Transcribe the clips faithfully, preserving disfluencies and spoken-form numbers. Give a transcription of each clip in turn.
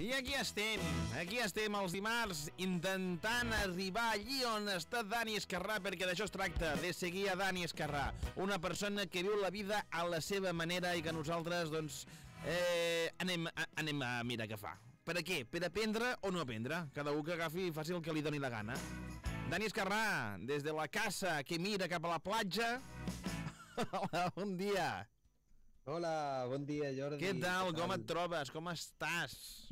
I aquí estem, aquí estem els dimarts intentant arribar allí on està Dani Esquerrà, perquè d'això es tracta, de seguir a Dani Esquerrà, una persona que viu la vida a la seva manera i que nosaltres, doncs, eh, anem, a, anem a mirar què fa. Per a què? Per aprendre o no aprendre? Cada un que agafi i faci el que li doni la gana. Dani Esquerrà, des de la casa que mira cap a la platja. Hola, bon dia. Hola, bon dia, Jordi. ¿Qué tal? ¿Cómo et trobes? ¿Cómo estás?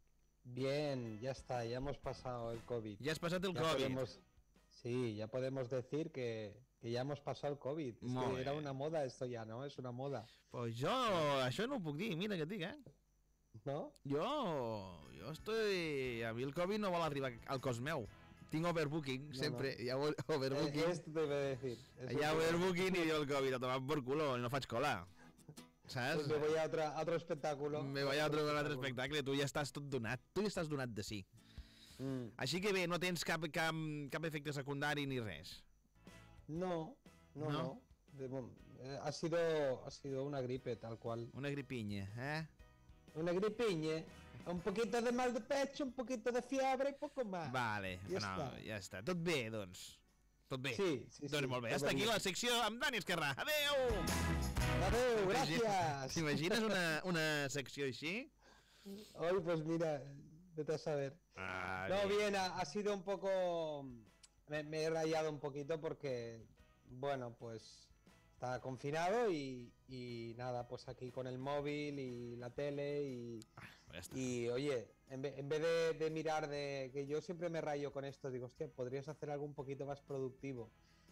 Bien, ya está, ya hemos pasado el COVID. Ya has pasado el ya COVID. Podemos, sí, ya podemos decir que, que ya hemos pasado el COVID. Es Molt que bé. era una moda esto ya, ¿no? Es una moda. Pues jo, això no ho puc dir, mira que et dic, eh? ¿No? Jo, jo estoy... A mi el COVID no vol arribar al cos meu. Tinc overbooking, No, sempre. no. Hi ha overbooking. Eh, esto te iba a decir. Eso Hi ha te- overbooking i jo el COVID a tomar por culo, no faig cola. Saps? Pues me voy a, otra, a otro espectáculo. Me vaig a otro, un altre espectacle, tu ja estàs tot donat, tu ja estàs donat de sí. Mm. Així que bé, no tens cap, cap, cap efecte secundari ni res. No, no, ¿No? no. De mom- eh, ha, sido, ha sido una gripe, tal cual. Una gripinya, eh? Una gripiña, un poquito de mal de pecho, un poquito de fiebre y poco más. Vale, Ja no, està. ja està. Tot bé, doncs. Tot bé. Sí, sí, Doncs sí, molt bé, tot hasta aquí bé. la secció amb Dani Esquerrà. Adéu! Adeu, gracias. T'imagines una, una secció així? Hoy, pues mira, vete a saber. Ah, No, bé. bien, ha, ha sido un poco... Me, me he rayado un poquito porque, bueno, pues estaba confinado y, y nada, pues aquí con el móvil y la tele y... Ja està. Y oye, en vez, en vez de, de mirar de... Que yo siempre me rayo con esto, digo, hostia, podrías hacer algo un poquito más productivo.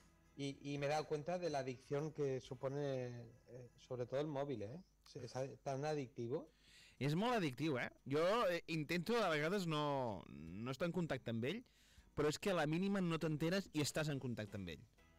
Y, y me he dado cuenta de la adicción que supone, eh, sobre todo el móvil, ¿eh? Es es tan adictivo. És molt addictiu, eh? Jo eh, intento a vegades no, no estar en contacte amb ell, però és que a la mínima no t'enteres i estàs en contacte amb ell.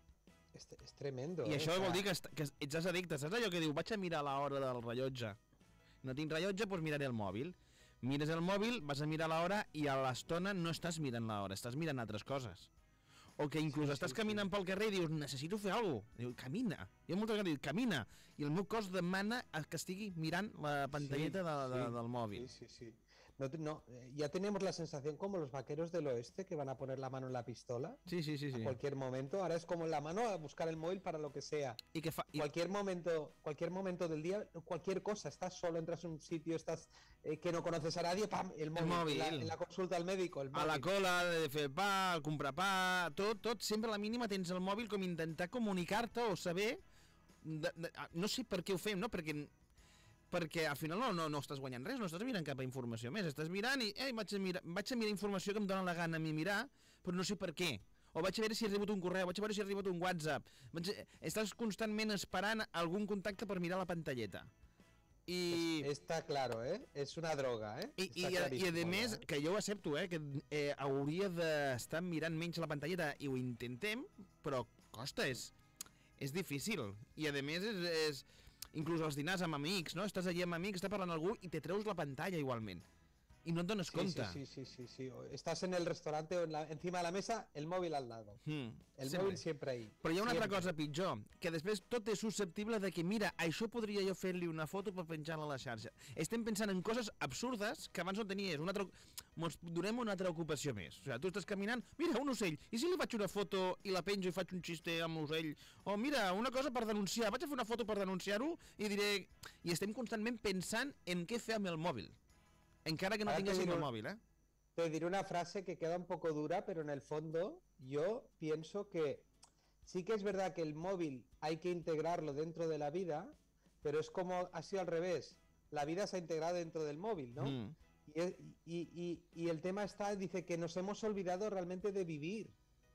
Es, es tremendo. I ¿eh? això O sea, vol dir que, est que ets addicte. Saps allò que diu, vaig a mirar l'hora del rellotge? No tinc rellotge, doncs miraré el mòbil. Mires el mòbil, vas a mirar l'hora i a l'estona no estàs mirant l'hora, estàs mirant altres coses. O que inclús Sí, estàs sí, caminant sí. pel carrer i dius, necessito fer alguna cosa. Diu, camina. Hi ha molta gent que diu, camina. I el meu cos demana que estigui mirant la pantalleta Sí, de, de, sí, del mòbil. Sí, sí, sí. No, te- no, eh, ya tenemos la sensación como los vaqueros del oeste que van a poner la mano en la pistola Sí, sí, sí. sí. a cualquier momento. Ahora es como la mano a buscar el móvil para lo que sea. I que fa... I... Cualquier momento, cualquier momento del día, cualquier cosa. Estás solo, entras a un sitio, estás eh, que no conoces a nadie, ¡pam! El móvil. móvil. En, la, en la consulta al médico, el móvil. A la cola, de fer pa, comprar pa, tot, tot, sempre a la mínima tens el mòbil com intentar comunicar-te o saber... De, de, no sé per què ho fem, no? Perquè, perquè al final no, no, no estàs guanyant res, no estàs mirant cap informació més, estàs mirant i eh, vaig, a mirar, vaig a mirar informació que em dóna la gana a mi mirar, però no sé per què. O vaig a veure si ha rebut un correu, vaig a veure si ha rebut un WhatsApp. Vaig a... Estàs constantment esperant algun contacte per mirar la pantalleta. I... Es- está claro, ¿eh? Es una droga, ¿eh? I, i, Está i a clarísimo, més, ¿eh? que jo ho accepto, eh, que eh, hauria d'estar mirant menys la pantalleta i ho intentem, però costa, és, és difícil. I a més, és, és, inclús als dinars amb amics, no? Estàs allà amb amics, està parlant algú i te treus la pantalla igualment. I no et dones Sí, compte. sí, sí, sí, sí, sí. O Estás en el restaurante o en la- encima de la mesa, el móvil al lado. Mm, El sempre. móvil siempre ahí. Però hi ha una altra Siempre. cosa pitjor, que després tot és susceptible de que, mira, això podria jo fer-li una foto per penjar-la a la xarxa. Estem pensant en coses absurdes que abans no tenies. Una altra... Ens donem una altra ocupació més. O sigui, tu estàs caminant, mira, un ocell, i si li faig una foto i la penjo i faig un xiste amb l'ocell? O mira, una cosa per denunciar, vaig a fer una foto per denunciar-ho i diré... I estem constantment pensant en què fer amb el mòbil. Encara que no Ara te tinguéssim diré el un- mòbil, eh? Te diré una frase que queda un poco dura, pero en el fondo yo pienso que sí que es verdad que el móvil hay que integrarlo dentro de la vida, pero es como ha sido al revés. La vida se ha integrado dentro del móvil, ¿no? Mm. Y, es- y- y- y el tema está, dice que nos hemos olvidado realmente de vivir.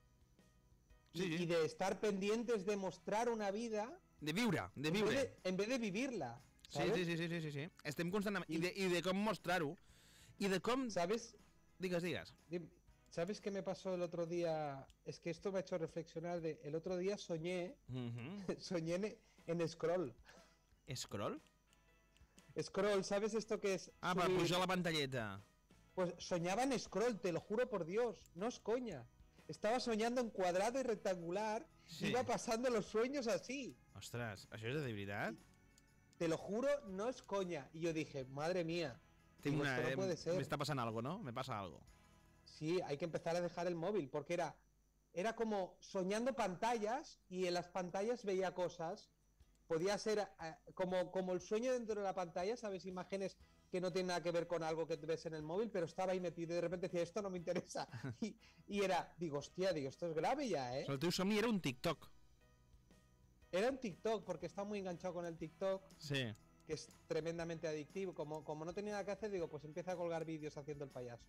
Y, Sí, sí. y de estar pendientes de mostrar una vida De viure, de en vez viure. de, en vez de vivirla. Sí, ¿sabes? sí, sí, sí, sí, sí, sí. Estem constantment... I I- de, i de com mostrar-ho. I de com... ¿Sabes? Digues, digues. Dim- ¿Sabes qué me pasó el otro día? Es que esto me ha hecho reflexionar. De, el otro día soñé, Mm soñé en, en scroll. Scroll? Scroll, ¿sabes esto que es? Ah, per subir? pujar la pantalleta. Pues soñaba en scroll, te lo juro por Dios, no es coña. Estaba soñando en cuadrado y rectangular, Sí. iba pasando los sueños así. Ostres, això és de veritat? Te lo juro, no es coña. Y yo dije, madre mía, Tengo Digo, una, esto no eh, puede ser. me está pasando algo, ¿no? Me pasa algo. Sí, hay que empezar a dejar el móvil, porque era, era como soñando pantallas y en las pantallas veía cosas. Podía ser eh, como, como el sueño dentro de la pantalla, ¿sabes? Imágenes que no tienen nada que ver con algo que ves en el móvil, pero estaba ahí metido y de repente decía, esto no me interesa. Y, y era, digo, hostia, digo, esto es grave ya, ¿eh? El teu somni era un TikTok. Era un TikTok, porque está muy enganchado con el TikTok, Sí. que es tremendamente adictivo. Como, como no tenía nada que hacer, digo, pues empieza a colgar vídeos haciendo el payaso.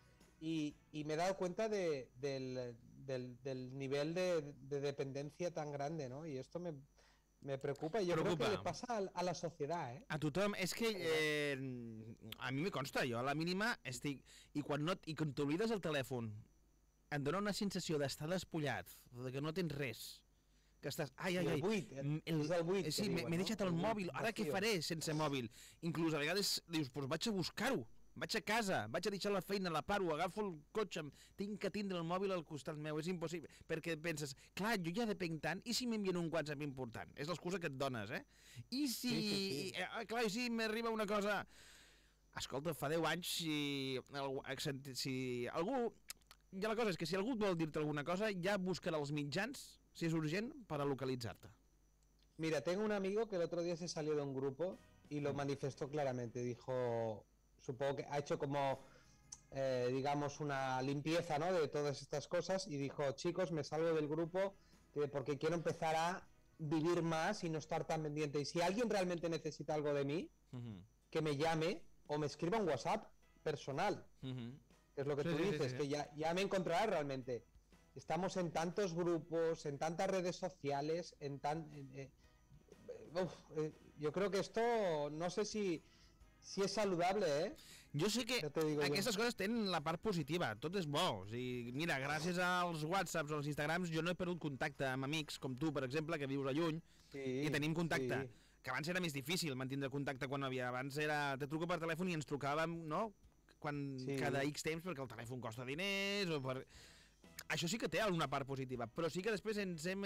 Y, y me he dado cuenta de, del, del, del nivel de, de dependencia tan grande, ¿no? Y esto me, me preocupa y yo Preocupa. creo que le pasa a, a la sociedad, ¿eh? A tothom, és que eh, a mi me consta, jo a la mínima estic... I quan, no, i quan t'oblides el telèfon em dona una sensació d'estar despullat, de que no tens res, que estàs... Ai, ai, I el ai, buit, mm, és el buit que sí, m'he diuen, m'he no? deixat el El buit mòbil, ara què vacío. faré sense mòbil? Inclús a vegades dius, doncs vaig a buscar-ho, vaig a casa, vaig a deixar la feina, la paro, agafo el cotxe, tinc que tindre el mòbil al costat meu, és impossible, perquè penses, clar, jo ja depenc tant, i si m'envien un WhatsApp important? És l'excusa que et dones, eh? I si, Sí, sí, sí. eh, clar, i si m'arriba una cosa... Escolta, fa deu anys, si, algú, si algú... Ja la cosa és que si algú vol dir-te alguna cosa, ja buscarà els mitjans, si és urgent, per a localitzar-te. Mira, tengo un amigo que el otro día se salió de un grupo y lo manifestó claramente. Dijo, supongo que ha hecho como, eh, digamos, una limpieza, ¿no?, de todas estas cosas y dijo, chicos, me salgo del grupo eh, porque quiero empezar a vivir más y no estar tan pendiente. Y si alguien realmente necesita algo de mí, Uh-huh. que me llame o me escriba un WhatsApp personal, Uh-huh. que es lo que Sí, tú sí, sí, dices, sí. que ya, ya me encontrarás realmente. Estamos en tantos grupos, en tantas redes sociales, en tan... en- eh, uf, eh, yo creo que esto, no sé si, si es saludable, ¿eh? Jo sé que Ja te digo jo. aquestes coses tenen la part positiva, tot és bo. O sigui, mira, gràcies als WhatsApps o als Instagrams jo no he perdut contacte amb amics com tu, per exemple, que vius a lluny, Sí, i tenim contacte. sí. Que abans era més difícil mantindre contacte quan no havia. Abans era, te truco per telèfon i ens trucàvem, no?, quan, Sí. cada X temps, perquè el telèfon costa diners o per... Això sí que té alguna part positiva, però sí que després ens hem,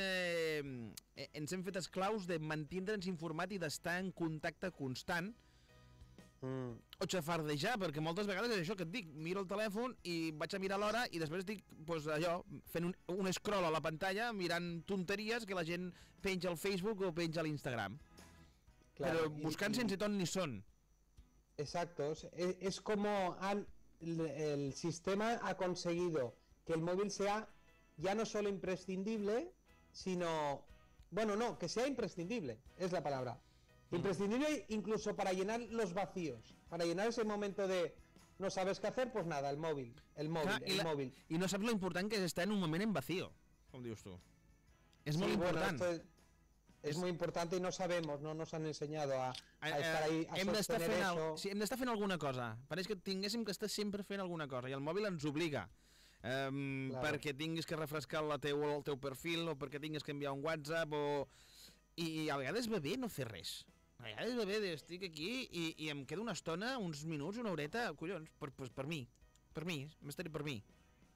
eh, ens hem fet esclaus de mantindre'ns informat i d'estar en contacte constant Mm. o xafardejar, perquè moltes vegades és això que et dic, miro el telèfon i vaig a mirar l'hora i després estic, doncs, allò, fent un, un scroll a la pantalla mirant tonteries que la gent penja al Facebook o penja a l'Instagram. Claro, Però y- buscant y- sense ton ni son. Exacto, es, es- es como han, el, el sistema ha conseguido que el móvil sea ya no solo imprescindible, sino, bueno, no, que sea imprescindible, es la palabra. Imprescindible incluso para llenar los vacíos, para llenar ese momento de no sabes qué hacer, pues nada, el móvil, el móvil, Clar, i, el la, móvil. I no saps lo important que és estar en un moment en vacío, com dius tu. És Sí, molt bueno, important. esto es, es Es- muy importante y no sabemos, no nos han enseñado a, a Eh, estar ahí, a hem d'estar sostener fent, eso. al... sí, hem d'estar fent alguna cosa. Pareix que tinguéssim que estar sempre fent alguna cosa i el mòbil ens obliga. Um, Claro. Perquè tinguis que refrescar la teu, el teu perfil o perquè tinguis que enviar un WhatsApp o... I a vegades va bé no fer res. A vegades va bé de estic aquí i, i em quedo una estona, uns minuts, una horeta, collons, per, per, per mi. Per mi, m'estaré per mi.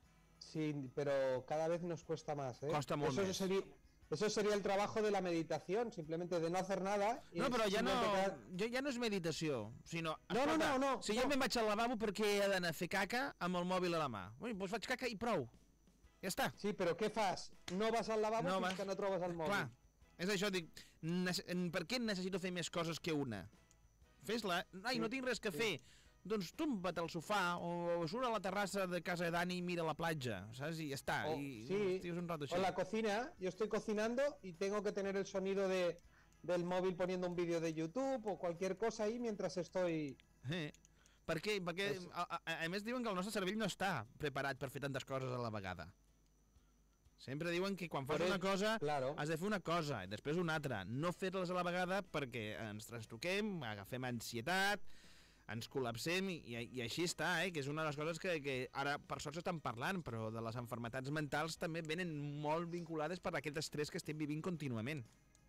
Sí, pero cada vez nos cuesta más, ¿eh? Costa molt eso més. sería, eso sería el trabajo de la meditación, simplemente de no hacer nada. y No, però ja no, simplemente quedar- jo ja no és meditació, sinó... No, no, no, no, Si no. jo me'n vaig al lavabo perquè he d'anar a fer caca amb el mòbil a la mà. Ui, doncs faig caca i prou. Ja està. Sí, pero ¿qué fas? No vas al lavabo No fins vas. que no trobes el mòbil. Clar, és això, dic, nece- per què necessito fer més coses que una? Fes-la. Ai, no tinc res que sí. fer. Doncs tomba't al sofà o surt a la terrassa de casa de Dani i mira la platja, saps? I ja està. O, I sí, estigues un rato o així. en la cocina, yo estoy cocinando y tengo que tener el sonido de, del móvil poniendo un vídeo de YouTube o cualquier cosa ahí mientras estoy... Eh. Per què? Perquè, Pues- a, a, a més, diuen que el nostre cervell no està preparat per fer tantes coses a la vegada. Sempre diuen que quan fas Por una el- cosa Claro. has de fer una cosa i després una altra. No fer-les a la vegada perquè ens trastoquem, agafem ansietat, ens col·lapsem i, i així està, eh? Que és una de les coses que, que ara per sort s'estan parlant, però de les enfermetats mentals també venen molt vinculades per aquest estrès que estem vivint contínuament.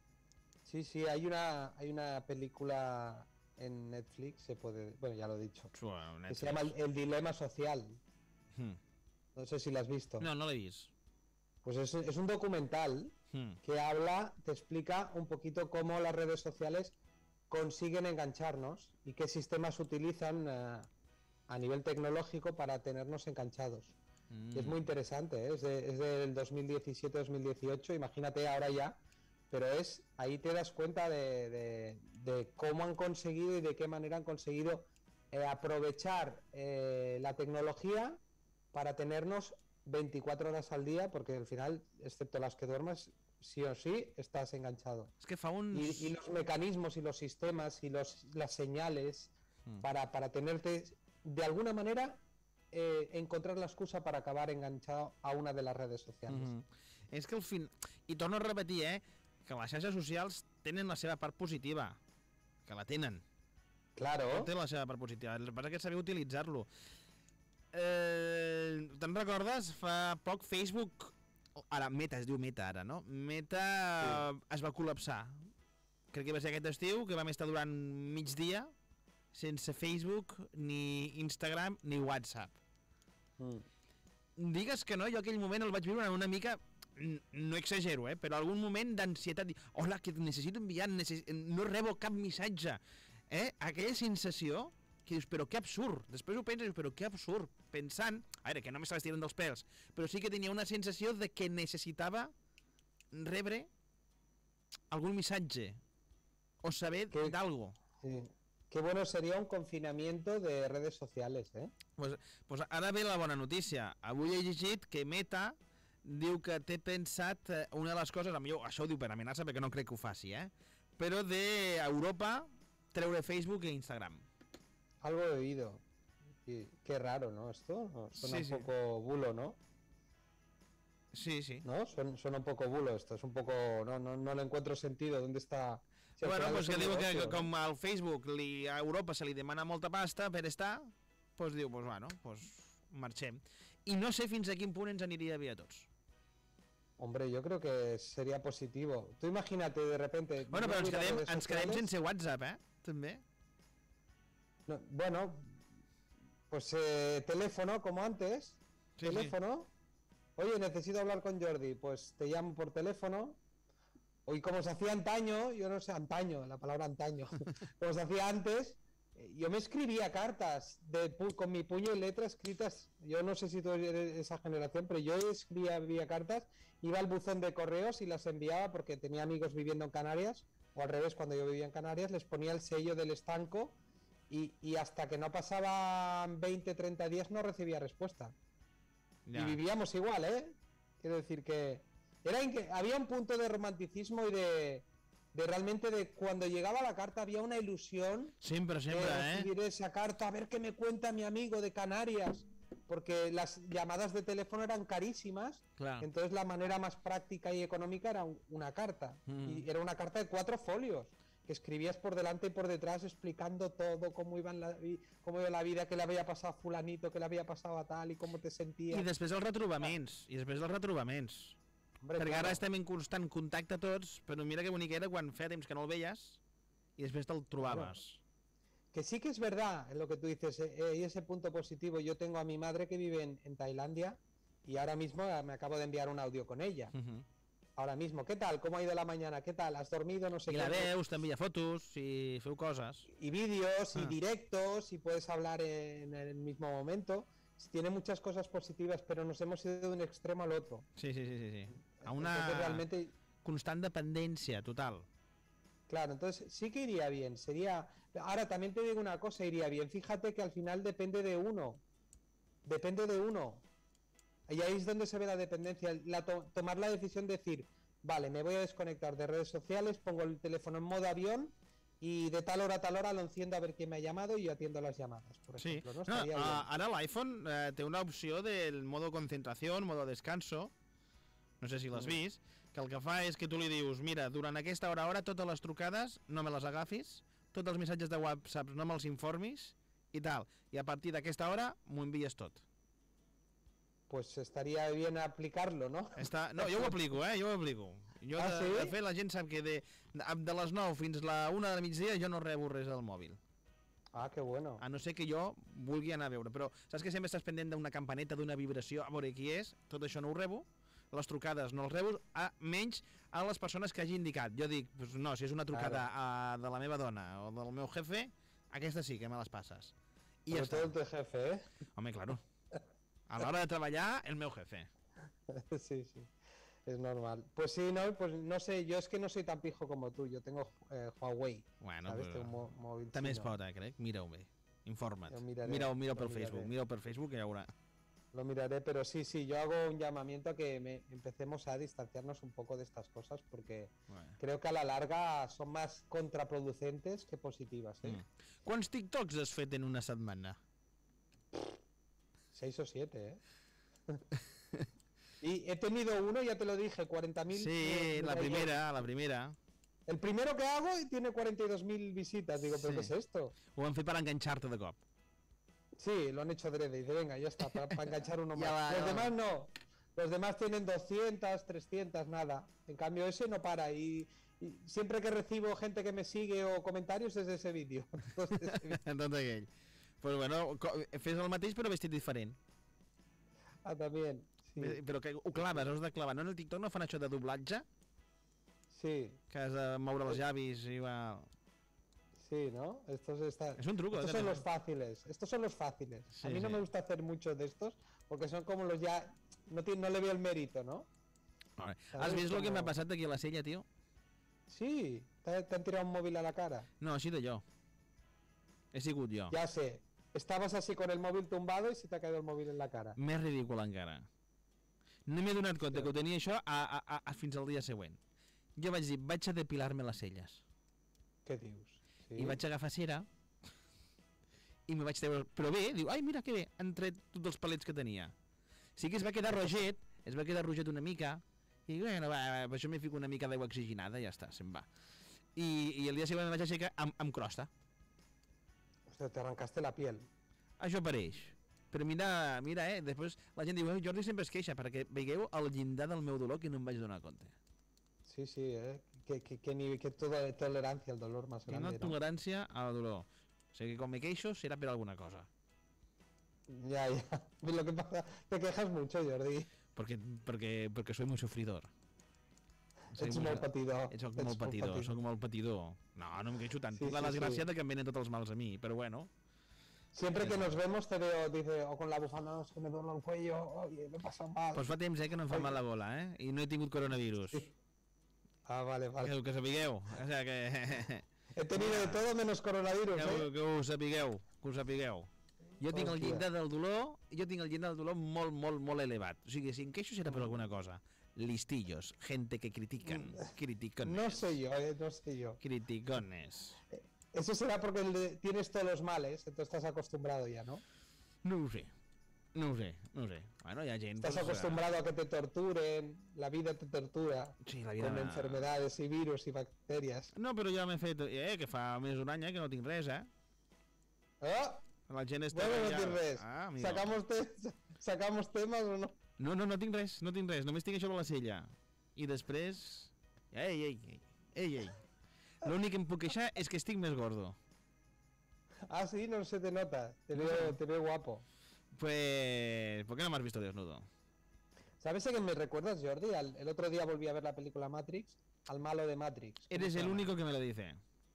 Sí, sí, hay una, hay una película en Netflix, se puede, bueno, ya lo he dicho, Bueno, que se llama El, El Dilema Social. Hmm. No sé si la has visto. No, no l'he vist. Pues es, es un documental Hmm. que habla, te explica un poquito cómo las redes sociales consiguen engancharnos y qué sistemas utilizan uh, a nivel tecnológico para tenernos enganchados. Mm. Es muy interesante, ¿eh? es, de, es del dos mil diecisiete dos mil dieciocho, imagínate ahora ya, pero es ahí te das cuenta de, de, de cómo han conseguido y de qué manera han conseguido eh, aprovechar eh, la tecnología para tenernos veinticuatro horas al día, porque al final, excepto las que duermas, sí o sí estás enganchado. Es que fa uns... y, y los mecanismos y los sistemas y los, las señales mm. para, para tenerte, de alguna manera, eh, encontrar la excusa para acabar enganchado a una de las redes sociales. Mm-hmm. És que al fin... I torno a repetir, eh, que les xarxes socials tenen la seva part positiva, que la tenen. Claro. Té la seva part positiva, el que passa és que saber utilitzar-lo. Eh, Te'n recordes? Fa poc Facebook, ara Meta, es diu Meta ara, no? Meta sí. Es va col·lapsar. Crec que va ser aquest estiu, que vam estar durant mig dia sense Facebook, ni Instagram, ni WhatsApp. Mm. Digues que no, jo aquell moment el vaig viure una mica, no exagero, eh, però algun moment d'ansietat, hola, que necessito enviar, necess... no rebo cap missatge. Eh? Aquella sensació que dius, però que absurd. Després ho penses, però que absurd. Pensant, a veure, que no m'estava estirant dels pèls, però sí que tenia una sensació de que necessitava rebre algun missatge o saber d'algo. Sí. Qué bueno sería un confinamiento de redes sociales, eh? Pues, pues ara ve la bona notícia. Avui he llegit que Meta diu que té pensat eh, una de les coses, millor, això ho diu per amenaça perquè no crec que ho faci, eh? Però d'Europa treure Facebook e Instagram. Algo he oído. Y qué raro, ¿no? Esto suena sí, un sí. poco bulo, ¿no? Sí, sí. ¿No? Suena, suena un poco bulo esto, es un poco... No, no, no le encuentro sentido. ¿Dónde está...? Si bueno, pues que diu que, que com al Facebook li, a Europa se li demana molta pasta per estar, pues diu, pues bueno, pues marxem. I no sé fins a quin punt ens aniria bé a tots. Hombre, yo creo que sería positivo. Tú imagínate de repente... Bueno, però ens quedem, ens quedem sense WhatsApp, eh? També. No, bueno, pues eh, teléfono, como antes. Sí, teléfono. Sí. Oye, necesito hablar con Jordi. Pues te llamo por teléfono. Y como se hacía antaño, yo no sé, antaño, la palabra antaño, como se hacía antes, yo me escribía cartas de, con mi puño y letra escritas. Yo no sé si tú eres esa generación, pero yo escribía, escribía cartas, iba al buzón de correos y las enviaba porque tenía amigos viviendo en Canarias, o al revés, cuando yo vivía en Canarias, les ponía el sello del estanco y, y hasta que no pasaban veinte, treinta días no recibía respuesta. Ya. Y vivíamos igual, ¿eh? Quiero decir que... Era que había un punto de romanticismo y de, de realmente de cuando llegaba la carta había una ilusión siempre, siempre, de recibir ¿eh? esa carta, a ver qué me cuenta mi amigo de Canarias, porque las llamadas de teléfono eran carísimas, claro. Entonces la manera más práctica y económica era un, una carta, mm. y era una carta de cuatro folios, que escribías por delante y por detrás explicando todo, cómo iba, la, cómo iba la vida, qué le había pasado a fulanito, qué le había pasado a tal, y cómo te sentías. I després els retrobaments, i després els retrobaments. Hombre, perquè claro. Ara estem en constant contacte tots, però mira que bonic era quan feia temps que no el veies y después te lo trobaves. Bueno, que sí que es verdad en lo que tú dices, eh, y ese punto positivo. Yo tengo a mi madre que vive en, en Tailandia y ahora mismo me acabo de enviar un audio con ella. Uh-huh. Ahora mismo, ¿qué tal? ¿Cómo ha ido la mañana? ¿Qué tal? ¿Has dormido? No sé I qué. I la veus, t'envia fotos i feu coses. Y vídeos, ah. y directos, y puedes hablar en, en el mismo momento. Tiene muchas cosas positivas, pero nos hemos ido de un extremo al otro. Sí, sí, sí, sí. sí. A una entonces, realmente... constant dependència total. Claro, entonces sí que iría bien. Sería. Ahora también te digo una cosa, iría bien. Fíjate que al final depende de uno. Depende de uno. Y ahí es donde se ve la dependencia. La to tomar la decisión de decir, vale, me voy a desconectar de redes sociales, pongo el teléfono en modo avión. Y de tal hora a tal hora lo enciendo a ver quién me ha llamado y yo atiendo las llamadas, por ejemplo. Sí. No, no, uh, ara l'iPhone uh, té una opció del modo concentración, modo descanso, no sé si l'has mm. vist, que el que fa és que tu li dius, mira, durant aquesta hora hora totes les trucades no me les agafis, tots els missatges de WhatsApp no me'ls informis i tal, i a partir d'aquesta hora m'ho envies tot. Pues estaría bien aplicarlo, ¿no? Està... No, jo ho aplico, eh? Jo ho aplico. Jo, ah, de, sí? de fet, la gent sap que de, de les nou fins la una de migdia jo no rebo res al mòbil. Ah, que bueno. A no ser que jo vulgui anar a veure. Però saps que sempre estàs pendent d'una campaneta, d'una vibració, a veure qui és? Tot això no ho rebo. les trucades no els rebo, a menys a les persones que hagi indicat. Jo dic, pues no, si és una trucada a, de la meva dona o del meu jefe, aquesta sí que me les passes. I ja està. Todo el tu jefe, ¿eh? Home, claro. A l'hora de treballar, el meu jefe. Sí, sí. Es normal. Pues sí, no, pues no sé, yo es que no soy tan pijo como tú, yo tengo eh, Huawei. Bueno, ¿sabes? però... Tengo un móvil també es chino. pot, eh, crec. Mira-ho bé. Informa't. Miraré, Mira-ho mira per miraré. Facebook. Mira-ho per Facebook i ja veurà. Lo miraré, pero sí, sí, yo hago un llamamiento a que me, empecemos a distanciarnos un poco de estas cosas porque Bueno. creo que a la larga son más contraproducentes que positivas, ¿eh? Mm. Quants TikToks has fet en una setmana? Seis o siete, ¿eh? Y he tenido uno, ya te lo dije, cuarenta mil. Sí, la primera, la primera. El primero que hago y tiene cuarenta y dos mil visitas. Digo, ¿pero Sí. qué es esto? Ho han fet per enganxar-te de cop. Sí, lo han hecho adrede. Dice, venga, ya está, para, para enganchar uno más. Ya va, Los ya va. demás no. Los demás tienen doscientas, trescientas, nada. En cambio, ese no para. Y, y siempre que recibo gente que me sigue o comentarios es de ese vídeo. Todos de ese vídeo. Tot aquell. Pues bueno, co- fes el mateix però vestit diferent. Ah, también. Sí, Eh, Però que ho claves, ho has de clavar. No, en el TikTok no fan això de doblatge? sí, Que has de moure els llavis i igual. sí, ¿no? Estos están... És un truco. Estos eh, son també. los fáciles, estos son los fáciles. Sí, a mí no sí. me gusta hacer muchos de estos porque son como los ya... No, tiene- no le veo el mérito, ¿no? Vale. ¿Sabes? Has vist el que Como- m'ha passat aquí a la sella, tio? Sí, te, te han tirado un móvil a la cara. No, així de jo. He sigut jo. Ya sé, estabas así con el móvil tumbado y se te ha caído el móvil en la cara. Més ridícul encara. No m'he donat compte Ja. que ho tenia això a, a, a, a, fins al dia següent. Jo vaig dir, vaig a depilar-me les celles. ¿Qué dius? Sí. I vaig agafar cera i me vaig treure... Però bé, diu, ai, mira que bé, han tret tots els palets que tenia. Sí que es va quedar roget, es va quedar roget una mica, i dic, bueno, va, va, per això m'hi fico una mica d'aigua oxigenada i ja està, se'n va. I, I el dia següent me vaig aixecar amb, amb crosta. O sea, te arrancaste la piel. Això pareix. Però mira, mira, eh, després la gent diu, eh, Jordi sempre es queixa, perquè veieu el llindar del meu dolor que no em vaig donar compte. Sí, sí, ¿eh? Qué, qué, qué, nivel- qué toda de tolerancia al dolor más Tinc una grande, ¿no? tolerància al dolor. O sigui que quan me queixo serà per alguna cosa. Ya, ya. Lo que pasa, te quejas mucho, Jordi. Perquè, perquè, perquè soy muy sufridor. Soy Ets muy- molt patidor. Ets molt Ets molt patidor, patidor. soc molt patidor. No, no em queixo tant. Sí, Tinc la sí, desgràcia sí. de que em venen tots els mals a mi, però bueno. Siempre que nos vemos te veo, dice, o con la bufanda, no, es que me duele el cuello, oye, me pasa mal. Doncs fa temps eh, que no em fa Oi. mal la bola, eh? I no he tingut coronavirus. Sí. Ah, vale, vale. Que, que sapigueu. O sigui que... He tenido de todo menos coronavirus, que, ho- ¿eh? que ho sapigueu, que ho sapigueu. Jo tinc el Hòstia. llindar del dolor, jo tinc el llindar del dolor molt, molt, molt elevat. O sigui, si em queixo serà per alguna cosa. Listillos, gente que critican, criticones. No sé yo, eh, no sé yo. Criticones. Eso será porque el de- tienes todos los males, entonces estás acostumbrado ya, ¿no? No ho sé, no ho sé, no ho sé. Bueno, hi ha gent... Estás pues, acostumbrado a que te torturen, la vida te tortura, eh, Sí, la vida... con enfermedades y virus y bacterias. No, però ja m'he fet... Eh, que fa més d'un any eh, que no tinc res, eh? ¡Ah! La gent està... Bueno, no ja- tienes res. Ah, amigo. ¿Sacamos, te- ¿Sacamos temas o no? No, no, no tinc res, no tinc res, només tinc això de la sella. I després... Ei, ei, ei, ei, ei. L'únic que em puc queixar és que estic més gordo. Ah, sí, no se te nota. Te No. veo, te veo guapo. Pues... ¿Por qué no me has visto desnudo? ¿Sabes a qué me recuerdas, Jordi? Al- el otro día volví a ver la película Matrix, al malo de Matrix. ¿Cómo Eres se el llama? único que me lo dice.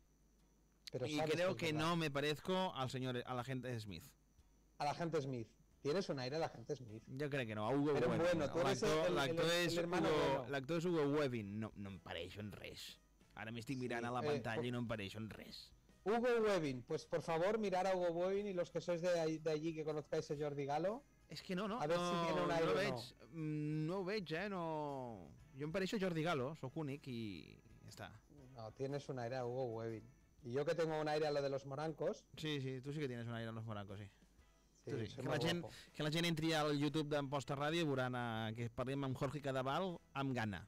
Pero Y sabes creo es que verdad. no me parezco al señor, a la gente Smith. A la gente Smith. Tienes un aire a la gente Smith. Jo crec que no, a Hugo Però Weaving. bueno, tu eres L'actor el- el- l'actor el- és, el hermano Hugo, bueno. l'actor és Hugo Weaving, no, no em pareixo en res. Ara m'estic mirant Sí, a la eh, pantalla po- i no em pareixo en res. Hugo Weaving, pues por favor mirar a Hugo Weaving y los que sois de, ahí- de allí que conozcáis a Jordi Galo. És que no, no, A veure no, si tiene un no aire ho o veig, no. mm, no ho veig, eh, no... Jo em pareixo a Jordi Galo, sóc únic i ja està. No, tienes un aire a Hugo Weaving. Y yo que tengo un aire a lo de los morancos. Sí, sí, tu sí que tienes un aire en los morancos, sí. Sí, Tu sí. soy Que, más la gent, guapo. que la gent entri al YouTube d'Amposta Ràdio i veuran eh, que parlem amb Jorge Cadaval amb gana.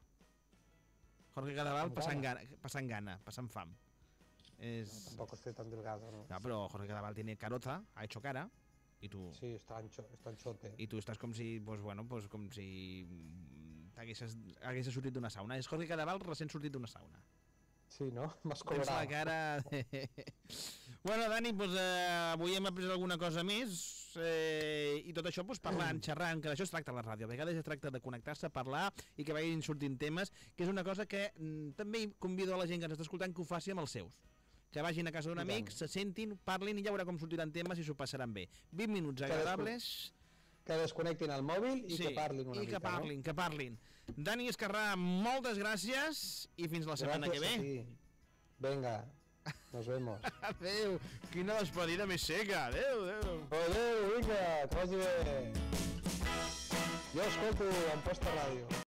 Jorge Cadaval Amb passant gana. gana, passant gana, passant fam. És... Tampoco estoy tan delgado, ¿no? No, pero Jorge Cadaval tiene caroza, ha hecho cara, y tú, Sí, está ancho, está anchote. y tú estás com si, pues bueno, pues com si mm, t'haguessis haguessis sortit d'una sauna. És Jorge Cadaval recent sortit d'una sauna. Sí, no? M'has Tens la colorat. cara... Bueno, Dani, doncs, eh, avui hem après alguna cosa més eh, i tot això doncs, parlant, xerrant, que d'això es tracta la ràdio. A vegades es tracta de connectar-se, parlar i que vagin sortint temes, que és una cosa que mm, també convido a la gent que ens està escoltant que ho faci amb els seus. Que vagin a casa d'un amic, se sentin, parlin i ja veurà com sortiran temes i s'ho passaran bé. vint minuts agradables... Que desconnectin el mòbil i sí, que parlin una i mica, que parlin, no? que parlin. Dani Esquerrà, moltes gràcies i fins la setmana Gràcies que ve. a ti. Venga, nos vemos. Adéu, quina despedida més seca. Adéu, adéu. Adéu, vinga, que vagi bé. Jo escolto Amposta Ràdio.